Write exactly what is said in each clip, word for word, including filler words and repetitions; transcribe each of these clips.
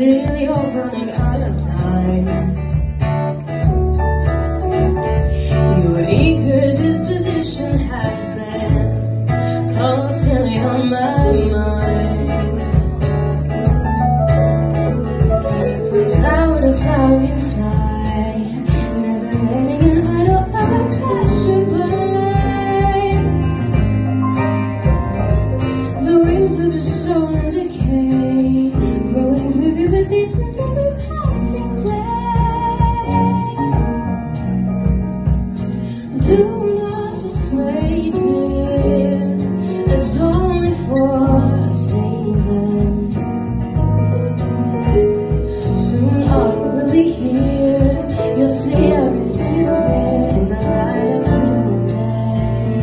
Still you're running out of time. Your eager disposition has been constantly on my mind. From flower to flower you fly, never letting an idle hour pass you by. The wings of your soul and decay, growing weary with each and every passing day. Do not dismay, dear, it's only for a season. Soon autumn will be here, you'll see everything is clear in the light of a new day.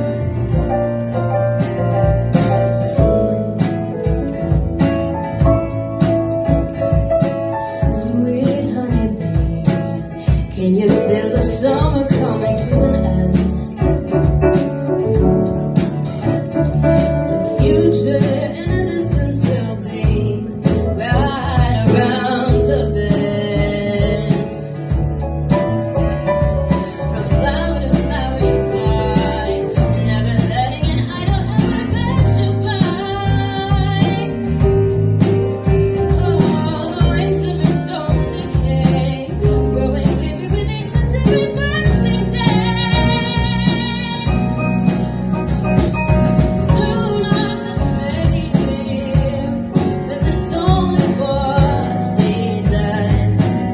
Sweet honeybee, can you feel the summer coming to an end? The future in a distance will be right around the bend. From flower to flower you fly, never letting an idle hour pass you by. Oh, the wings of your soul and decay, growing weary with each and every passing day. Do not dismay, dear, 'cause it's only for a season.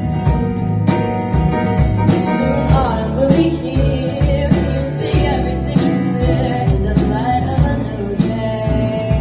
Soon autumn will be here, you'll see everything is clear in the light of a new day.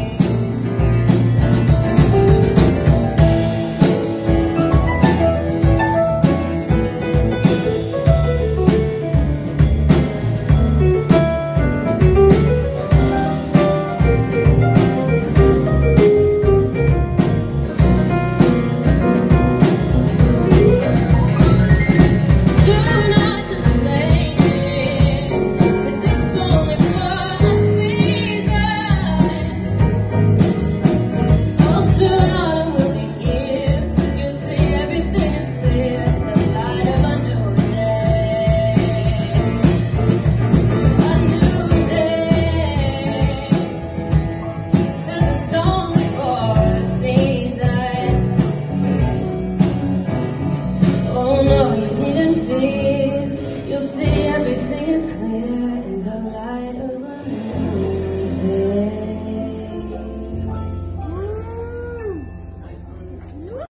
Do not dismay, dear, 'cause it's only for a season. Oh, soon autumn will be here, you'll see everything is clear in the light of a new day. A new day, 'cause it's only for a season. Oh no, you needn't fear, you'll see everything is clear